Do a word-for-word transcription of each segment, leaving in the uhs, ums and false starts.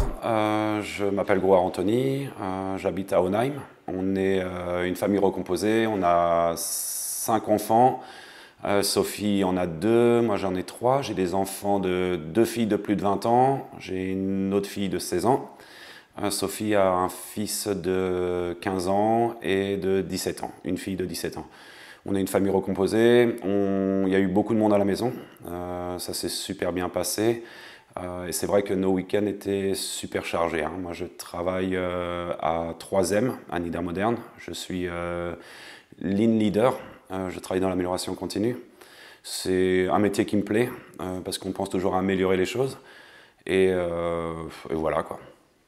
euh, je m'appelle Grouard Anthony, euh, j'habite à Onheim. On est euh, une famille recomposée, on a cinq enfants. Euh, Sophie en a deux, moi j'en ai trois. J'ai des enfants de deux filles de plus de vingt ans, j'ai une autre fille de seize ans. Euh, Sophie a un fils de quinze ans et de dix-sept ans, une fille de dix-sept ans. On est une famille recomposée, on... il y a eu beaucoup de monde à la maison, euh, ça s'est super bien passé. Euh, et c'est vrai que nos week-ends étaient super chargés, hein. Moi je travaille euh, à trois M, à Niedermodern. Je suis euh, Lean Leader, euh, je travaille dans l'amélioration continue. C'est un métier qui me plaît, euh, parce qu'on pense toujours à améliorer les choses. Et, euh, et voilà quoi.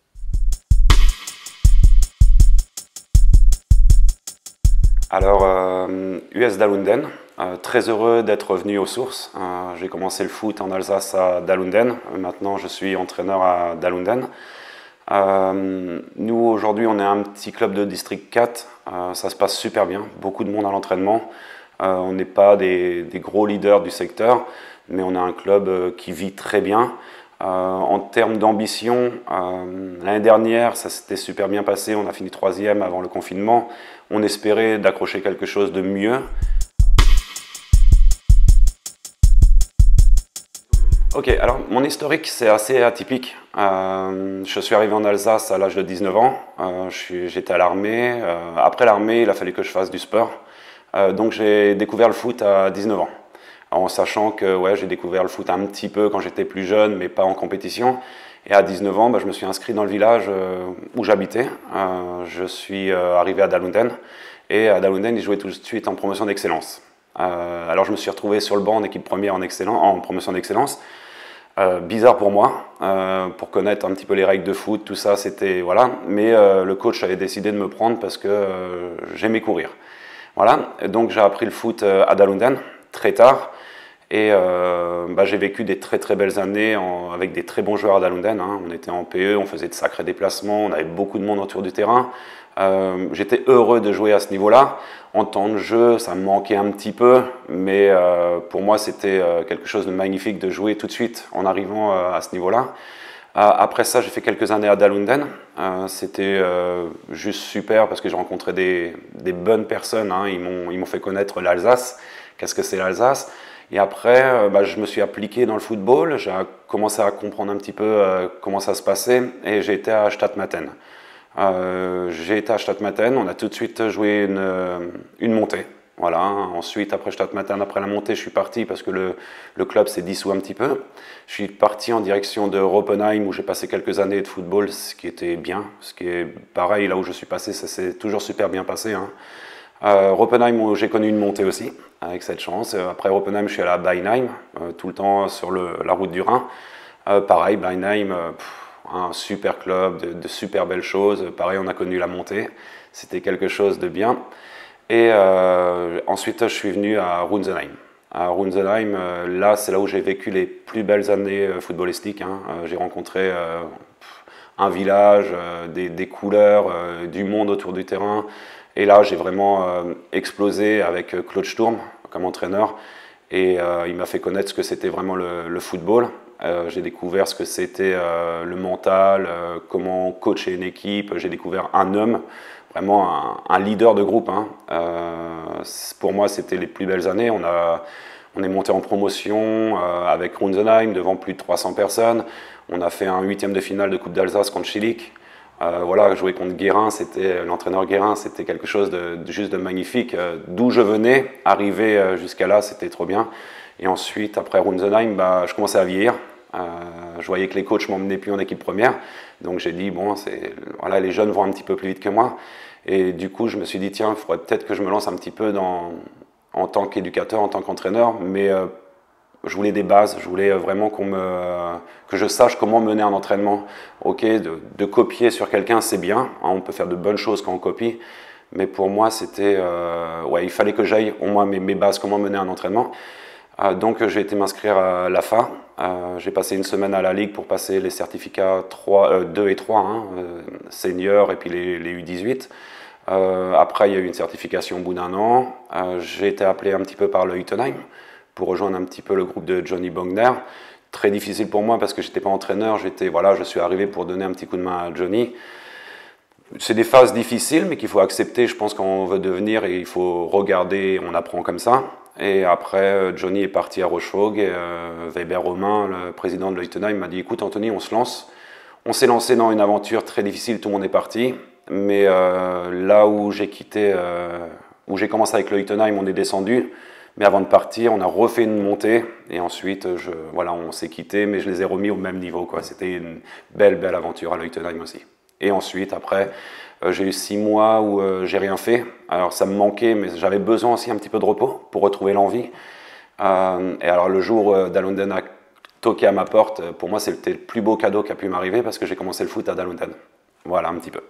Alors, euh, U S Dalunden, euh, très heureux d'être revenu aux sources. Euh, j'ai commencé le foot en Alsace à Dalunden, maintenant je suis entraîneur à Dalunden. Euh, nous aujourd'hui on est un petit club de district quatre, euh, ça se passe super bien, beaucoup de monde à l'entraînement. Euh, on n'est pas des, des gros leaders du secteur, mais on a un club euh, qui vit très bien. Euh, en termes d'ambition, euh, l'année dernière, ça s'était super bien passé, on a fini troisième avant le confinement. On espérait d'accrocher quelque chose de mieux. Ok, alors mon historique c'est assez atypique. Euh, je suis arrivé en Alsace à l'âge de dix-neuf ans, euh, j'étais à l'armée. Euh, après l'armée, il a fallu que je fasse du sport. Euh, donc j'ai découvert le foot à dix-neuf ans. En sachant que ouais, j'ai découvert le foot un petit peu quand j'étais plus jeune, mais pas en compétition. Et à dix-neuf ans, bah, je me suis inscrit dans le village euh, où j'habitais. Euh, je suis euh, arrivé à Dalunden. Et à Dalunden, ils jouaient tout de suite en promotion d'excellence. Euh, alors je me suis retrouvé sur le banc en équipe première en, en promotion d'excellence. Euh, bizarre pour moi, euh, pour connaître un petit peu les règles de foot, tout ça, c'était voilà. Mais euh, le coach avait décidé de me prendre parce que euh, j'aimais courir. Voilà. Et donc j'ai appris le foot à Dalunden très tard. Et euh, bah, j'ai vécu des très très belles années en, avec des très bons joueurs à Dalunden, hein. On était en P E, on faisait de sacrés déplacements, on avait beaucoup de monde autour du terrain. Euh, J'étais heureux de jouer à ce niveau-là. En temps de jeu, ça me manquait un petit peu, mais euh, pour moi c'était euh, quelque chose de magnifique de jouer tout de suite en arrivant euh, à ce niveau-là. Euh, après ça, j'ai fait quelques années à Dalunden. Euh, c'était euh, juste super parce que j'ai rencontré des, des bonnes personnes, hein. Ils m'ont fait connaître l'Alsace. Qu'est-ce que c'est l'Alsace? Et après, bah, je me suis appliqué dans le football, j'ai commencé à comprendre un petit peu euh, comment ça se passait et j'ai été à Stadtmatten. Euh, j'ai été à Stadtmatten, on a tout de suite joué une, une montée. Voilà. Ensuite, après Stadtmatten, après la montée, je suis parti parce que le, le club s'est dissous un petit peu. Je suis parti en direction de Roppenheim où j'ai passé quelques années de football, ce qui était bien, ce qui est pareil, là où je suis passé, ça s'est toujours super bien passé, hein. Euh, Roppenheim, où j'ai connu une montée aussi, avec cette chance. Après Roppenheim, je suis allé à Beinheim, euh, tout le temps sur le, la route du Rhin. Euh, pareil, Beinheim, euh, pff, un super club, de, de super belles choses. Pareil, on a connu la montée, c'était quelque chose de bien. Et euh, ensuite, je suis venu à Runzenheim. À Runzenheim, euh, là, c'est là où j'ai vécu les plus belles années euh, footballistiques, hein. Euh, j'ai rencontré euh, un village, euh, des, des couleurs, euh, du monde autour du terrain. Et là, j'ai vraiment euh, explosé avec Claude Sturm comme entraîneur. Et euh, il m'a fait connaître ce que c'était vraiment le, le football. Euh, j'ai découvert ce que c'était euh, le mental, euh, comment coacher une équipe. J'ai découvert un homme, vraiment un, un leader de groupe, hein. Euh, pour moi, c'était les plus belles années. On, a, on est monté en promotion euh, avec Runzenheim devant plus de trois cents personnes. On a fait un huitième de finale de Coupe d'Alsace contre Schillig. Euh, voilà, jouer contre Guérin, c'était l'entraîneur Guérin, c'était quelque chose de, de juste de magnifique. Euh, D'où je venais, arriver euh, jusqu'à là, c'était trop bien. Et ensuite, après Runzenheim, bah, je commençais à vieillir. Euh, je voyais que les coachs m'emmenaient plus en équipe première, donc j'ai dit bon, voilà, les jeunes vont un petit peu plus vite que moi. Et du coup, je me suis dit tiens, il faudrait peut-être que je me lance un petit peu dans, en tant qu'éducateur, en tant qu'entraîneur, mais euh, je voulais des bases, je voulais vraiment qu'on me, que je sache comment mener un entraînement. Ok, de, de copier sur quelqu'un, c'est bien, hein, on peut faire de bonnes choses quand on copie, mais pour moi, c'était, euh, ouais, il fallait que j'aille au moins mes, mes bases, comment mener un entraînement. Euh, donc j'ai été m'inscrire à l'A F A, euh, j'ai passé une semaine à la Ligue pour passer les certificats trois, euh, deux et trois, hein, euh, seniors et puis les, les U dix-huit. Euh, après, il y a eu une certification au bout d'un an. Euh, j'ai été appelé un petit peu par le Utenheim pour rejoindre un petit peu le groupe de Johnny Bogner. très difficile pour moi parce que j'étais pas entraîneur, j'étais, voilà, je suis arrivé pour donner un petit coup de main à Johnny. C'est des phases difficiles, mais qu'il faut accepter, je pense, quand on veut devenir, et il faut regarder, on apprend comme ça. Et après, Johnny est parti à Rochefoucauld, et euh, Weber Romain, le président de Leutenheim, m'a dit, écoute Anthony, on se lance. On s'est lancé dans une aventure très difficile, tout le monde est parti. Mais euh, là où j'ai quitté, euh, où j'ai commencé avec Leutenheim, on est descendu. Mais avant de partir, on a refait une montée. Et ensuite, je, voilà, on s'est quitté, mais je les ai remis au même niveau, quoi. C'était une belle, belle aventure à Leutenheim aussi. Et ensuite, après, euh, j'ai eu six mois où euh, j'ai rien fait. Alors ça me manquait, mais j'avais besoin aussi un petit peu de repos pour retrouver l'envie. Euh, et alors le jour euh, Dalundan a toqué à ma porte, pour moi c'était le plus beau cadeau qui a pu m'arriver parce que j'ai commencé le foot à Dalundan. Voilà un petit peu.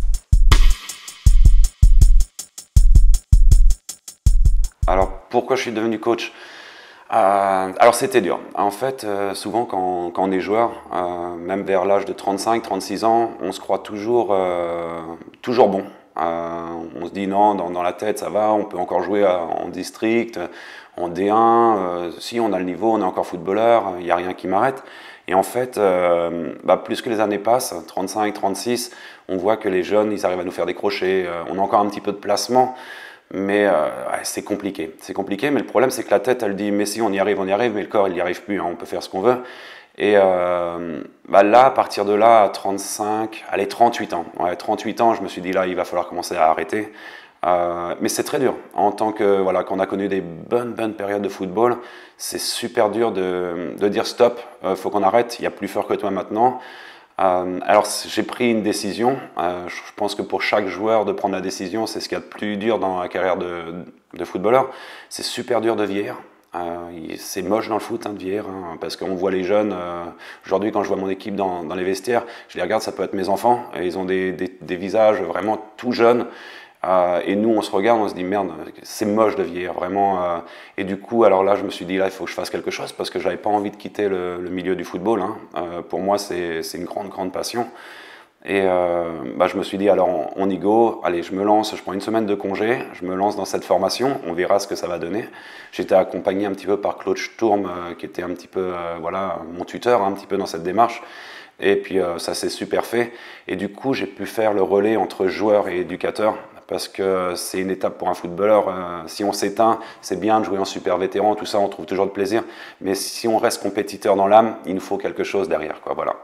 Alors pourquoi je suis devenu coach ? Euh, alors c'était dur. En fait, euh, souvent quand, quand on est joueur, euh, même vers l'âge de trente-cinq, trente-six ans, on se croit toujours, euh, toujours bon. Euh, on se dit non, dans, dans la tête ça va, on peut encore jouer à, en district, en D un, euh, si on a le niveau, on est encore footballeur, il n'y a rien qui m'arrête. Et en fait, euh, bah, plus que les années passent, trente-cinq, trente-six, on voit que les jeunes, ils arrivent à nous faire décrocher, euh, on a encore un petit peu de placement. Mais euh, ouais, c'est compliqué, c'est compliqué, mais le problème c'est que la tête elle dit mais si on y arrive, on y arrive, mais le corps il n'y arrive plus, hein, on peut faire ce qu'on veut. Et euh, bah là, à partir de là, à trente-cinq, allez trente-huit ans, ouais, trente-huit ans, je me suis dit là il va falloir commencer à arrêter. Euh, mais c'est très dur, en tant que, voilà, qu'on a connu des bonnes, bonnes périodes de football, c'est super dur de, de dire stop, euh, faut qu'on arrête, il y a plus fort que toi maintenant. Euh, alors j'ai pris une décision, euh, je pense que pour chaque joueur de prendre la décision, c'est ce qu'il y a de plus dur dans la carrière de, de footballeur. C'est super dur de vieillir, euh, c'est moche dans le foot hein, de vieillir, hein, parce qu'on voit les jeunes, euh, aujourd'hui quand je vois mon équipe dans, dans les vestiaires, je les regarde, ça peut être mes enfants, et ils ont des, des, des visages vraiment tout jeunes. Euh, et nous, on se regarde, on se dit merde, c'est moche de vieillir, vraiment. Euh, et du coup, alors là, je me suis dit là, il faut que je fasse quelque chose parce que j'avais pas envie de quitter le, le milieu du football. Hein. Euh, pour moi, c'est une grande, grande passion. Et euh, bah, je me suis dit alors, on, on y go. Allez, je me lance, je prends une semaine de congé, je me lance dans cette formation. On verra ce que ça va donner. J'étais accompagné un petit peu par Claude Sturm, euh, qui était un petit peu, euh, voilà, mon tuteur, hein, un petit peu dans cette démarche. Et puis euh, ça s'est super fait. Et du coup, j'ai pu faire le relais entre joueur et éducateur. Parce que c'est une étape pour un footballeur. Euh, si on s'éteint, c'est bien de jouer en super vétéran, tout ça, on trouve toujours de plaisir. Mais si on reste compétiteur dans l'âme, il nous faut quelque chose derrière, quoi, voilà.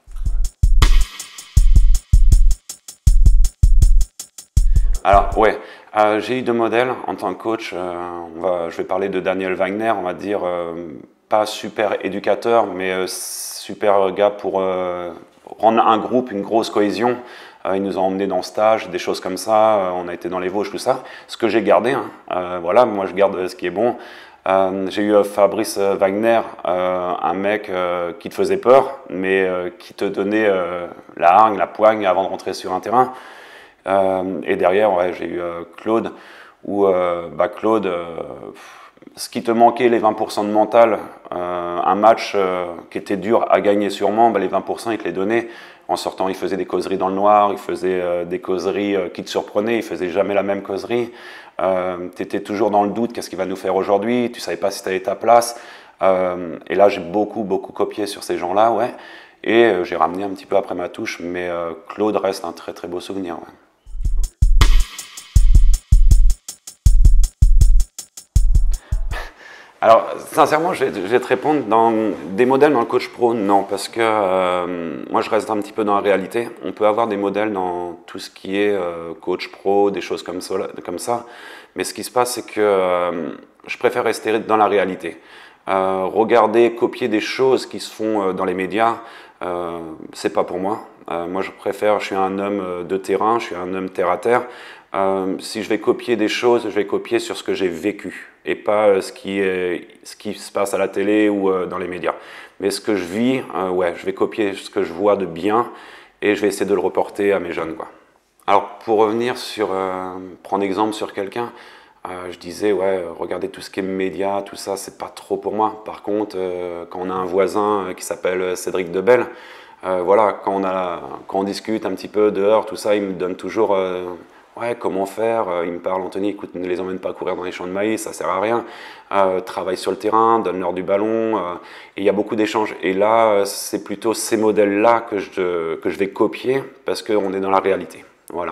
Alors, ouais, euh, j'ai eu deux modèles en tant que coach. Euh, on va, je vais parler de Daniel Wagner, on va dire, euh, pas super éducateur, mais euh, super gars pour euh, rendre un groupe, une grosse cohésion. Ils nous ont emmenés dans le stage, des choses comme ça, on a été dans les Vosges, tout ça. Ce que j'ai gardé, hein. euh, voilà, moi je garde ce qui est bon. Euh, j'ai eu Fabrice Wagner, euh, un mec euh, qui te faisait peur, mais euh, qui te donnait euh, la hargne, la poigne avant de rentrer sur un terrain. Euh, et derrière, ouais, j'ai eu euh, Claude, où euh, bah, Claude, euh, ce qui te manquait, les vingt pour cent de mental, euh, un match euh, qui était dur à gagner sûrement, bah, les vingt pour cent il te les donnait. En sortant, il faisait des causeries dans le noir, il faisait euh, des causeries euh, qui te surprenaient, il faisait jamais la même causerie. Euh, tu étais toujours dans le doute, qu'est-ce qu'il va nous faire aujourd'hui, tu savais pas si tu avais ta place. Euh, et là, j'ai beaucoup, beaucoup copié sur ces gens-là, ouais. Et euh, j'ai ramené un petit peu après ma touche, mais euh, Claude reste un très, très beau souvenir, ouais. Alors, sincèrement, je vais, je vais te répondre, dans des modèles dans le coach pro, non, parce que euh, moi, je reste un petit peu dans la réalité. On peut avoir des modèles dans tout ce qui est euh, coach pro, des choses comme ça, comme ça, mais ce qui se passe, c'est que euh, je préfère rester dans la réalité. Euh, regarder, copier des choses qui se font euh, dans les médias, euh, c'est pas pour moi. Euh, moi, je préfère, je suis un homme de terrain, je suis un homme terre à terre. Euh, si je vais copier des choses, je vais copier sur ce que j'ai vécu et pas euh, ce, qui est, ce qui se passe à la télé ou euh, dans les médias. Mais ce que je vis, euh, ouais, je vais copier ce que je vois de bien et je vais essayer de le reporter à mes jeunes, quoi. Alors, pour revenir sur, euh, prendre exemple sur quelqu'un, euh, je disais, ouais, regardez tout ce qui est médias, tout ça, c'est pas trop pour moi. Par contre, euh, quand on a un voisin qui s'appelle Cédric Debelle, euh, voilà, quand on, a, quand on discute un petit peu dehors, tout ça, il me donne toujours... Euh, ouais, comment faire? Euh, Il me parle, Anthony, écoute, ne les emmène pas courir dans les champs de maïs, ça sert à rien. Euh, travaille sur le terrain, donne-leur du ballon. euh, et il y a beaucoup d'échanges. Et là, euh, c'est plutôt ces modèles-là que je, que je vais copier parce qu'on est dans la réalité. Voilà.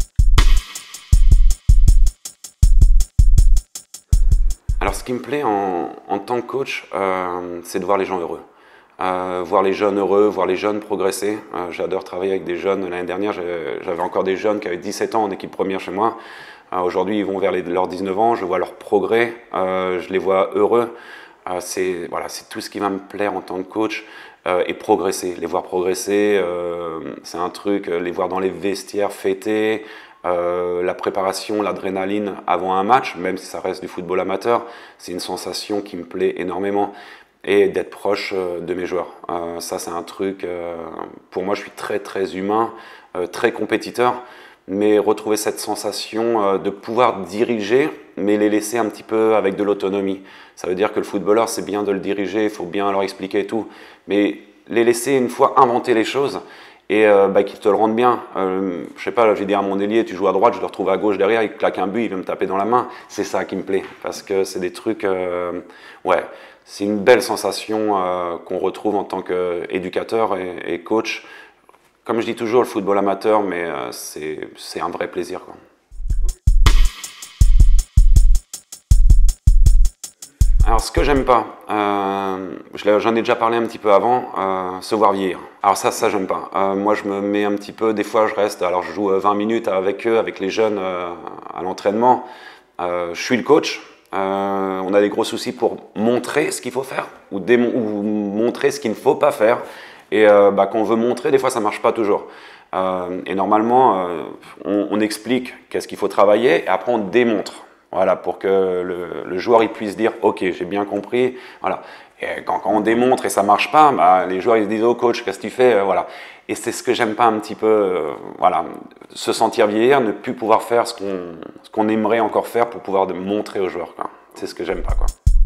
Alors, ce qui me plaît en, en tant que coach, euh, c'est de voir les gens heureux. Euh, voir les jeunes heureux, voir les jeunes progresser. Euh, J'adore travailler avec des jeunes. L'année dernière, j'avais encore des jeunes qui avaient dix-sept ans en équipe première chez moi. Euh, Aujourd'hui, ils vont vers les, leurs dix-neuf ans. Je vois leur progrès. Euh, je les vois heureux. Euh, c'est voilà, c'est tout ce qui va me plaire en tant que coach. Euh, et progresser, les voir progresser, euh, c'est un truc, les voir dans les vestiaires fêter, euh, la préparation, l'adrénaline avant un match, même si ça reste du football amateur, c'est une sensation qui me plaît énormément. Et d'être proche euh, de mes joueurs. Euh, ça, c'est un truc, euh, pour moi, je suis très, très humain, euh, très compétiteur, mais retrouver cette sensation euh, de pouvoir diriger, mais les laisser un petit peu avec de l'autonomie. Ça veut dire que le footballeur, c'est bien de le diriger, il faut bien leur expliquer tout, mais les laisser une fois inventer les choses et euh, bah, qu'ils te le rendent bien. Euh, je sais pas, j'ai dit à mon ailier, tu joues à droite, je le retrouve à gauche derrière, il claque un but, il veut me taper dans la main. C'est ça qui me plaît, parce que c'est des trucs, euh, ouais, c'est une belle sensation euh, qu'on retrouve en tant qu'éducateur et, et coach. Comme je dis toujours, le football amateur, mais euh, c'est un vrai plaisir, quoi. Alors, ce que j'aime pas, euh, j'en ai déjà parlé un petit peu avant, euh, se voir vieillir. Alors ça, ça j'aime pas. Euh, moi, je me mets un petit peu, des fois, je reste, alors je joue vingt minutes avec eux, avec les jeunes euh, à l'entraînement. Euh, je suis le coach. Euh, on a des gros soucis pour montrer ce qu'il faut faire ou, ou montrer ce qu'il ne faut pas faire. Et euh, bah, quand on veut montrer, des fois, ça marche pas toujours. Euh, et normalement, euh, on, on explique qu'est-ce qu'il faut travailler et après, on démontre. Voilà, pour que le, le joueur il puisse dire « Ok, j'ai bien compris. » Voilà. Et quand, quand on démontre et ça marche pas, bah, les joueurs ils se disent « Oh coach, qu'est-ce que tu fais ?» Voilà. Et c'est ce que j'aime pas un petit peu, euh, voilà, se sentir vieillir, ne plus pouvoir faire ce qu'on ce qu'on aimerait encore faire pour pouvoir de montrer aux joueurs. C'est ce que j'aime pas, quoi.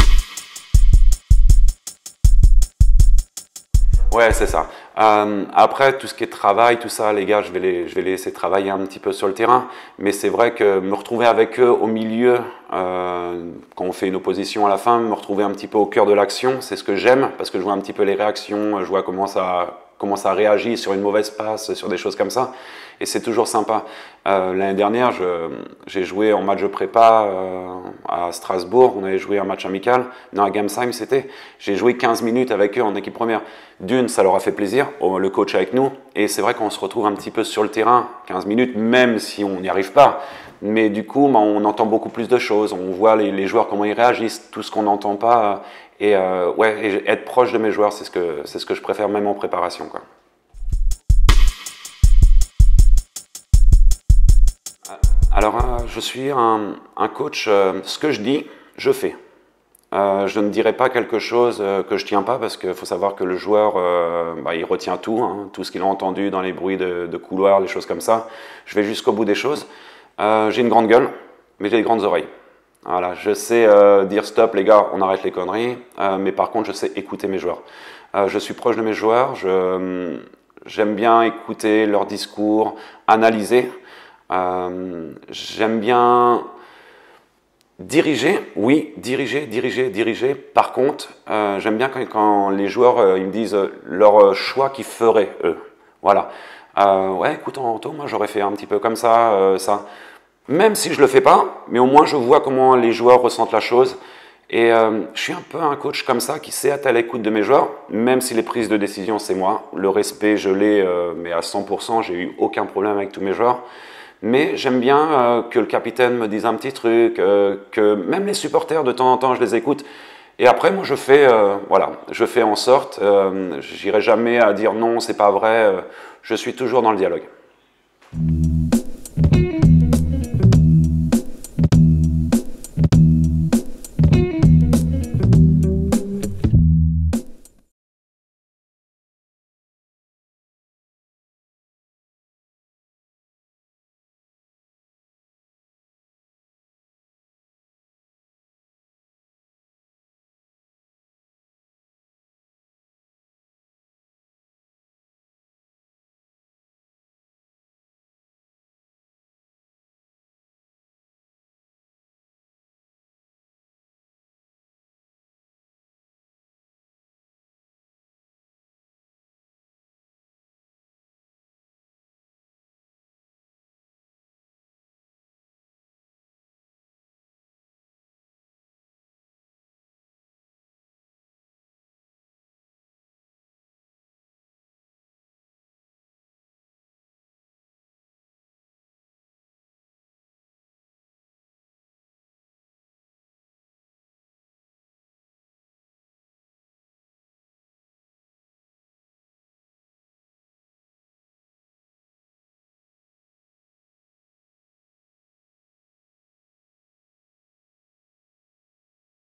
Ouais, c'est ça. Euh, après, tout ce qui est travail, tout ça, les gars, je vais les, je vais les laisser travailler un petit peu sur le terrain. Mais c'est vrai que me retrouver avec eux au milieu, euh, quand on fait une opposition à la fin, me retrouver un petit peu au cœur de l'action, c'est ce que j'aime, parce que je vois un petit peu les réactions, je vois comment ça, comment ça réagit sur une mauvaise passe, sur des choses comme ça. Et c'est toujours sympa. Euh, L'année dernière, j'ai joué en match de prépa euh, à Strasbourg. On avait joué un match amical. Non, à Gamsheim, c'était. J'ai joué quinze minutes avec eux en équipe première. D'une, ça leur a fait plaisir, le coach avec nous. Et c'est vrai qu'on se retrouve un petit peu sur le terrain, quinze minutes, même si on n'y arrive pas. Mais du coup, bah, on entend beaucoup plus de choses. On voit les, les joueurs, comment ils réagissent, tout ce qu'on n'entend pas. Et, euh, ouais, et être proche de mes joueurs, c'est ce que, c'est ce que je préfère même en préparation, quoi. Alors, euh, je suis un, un coach, euh, ce que je dis, je fais. Euh, je ne dirai pas quelque chose euh, que je ne tiens pas, parce qu'il faut savoir que le joueur, euh, bah, il retient tout, hein, tout ce qu'il a entendu dans les bruits de, de couloir, des choses comme ça. Je vais jusqu'au bout des choses. Euh, j'ai une grande gueule, mais j'ai des grandes oreilles. Voilà, je sais euh, dire stop les gars, on arrête les conneries, euh, mais par contre je sais écouter mes joueurs. Euh, je suis proche de mes joueurs, je, j'aime bien écouter leurs discours, analyser. Euh, j'aime bien diriger, oui, diriger, diriger, diriger. Par contre, euh, j'aime bien quand, quand les joueurs euh, ils me disent leur choix qu'ils feraient eux. Voilà. Euh, ouais, écoute Anto, moi j'aurais fait un petit peu comme ça, euh, ça. Même si je le fais pas, mais au moins je vois comment les joueurs ressentent la chose. Et euh, je suis un peu un coach comme ça qui sait être à l'écoute de mes joueurs, même si les prises de décision c'est moi. Le respect je l'ai, euh, mais à cent pour cent, j'ai eu aucun problème avec tous mes joueurs. Mais j'aime bien euh, que le capitaine me dise un petit truc, euh, que même les supporters de temps en temps je les écoute. Et après moi je fais, euh, voilà, je fais en sorte, euh, j'irai jamais à dire non, c'est pas vrai. Euh, je suis toujours dans le dialogue.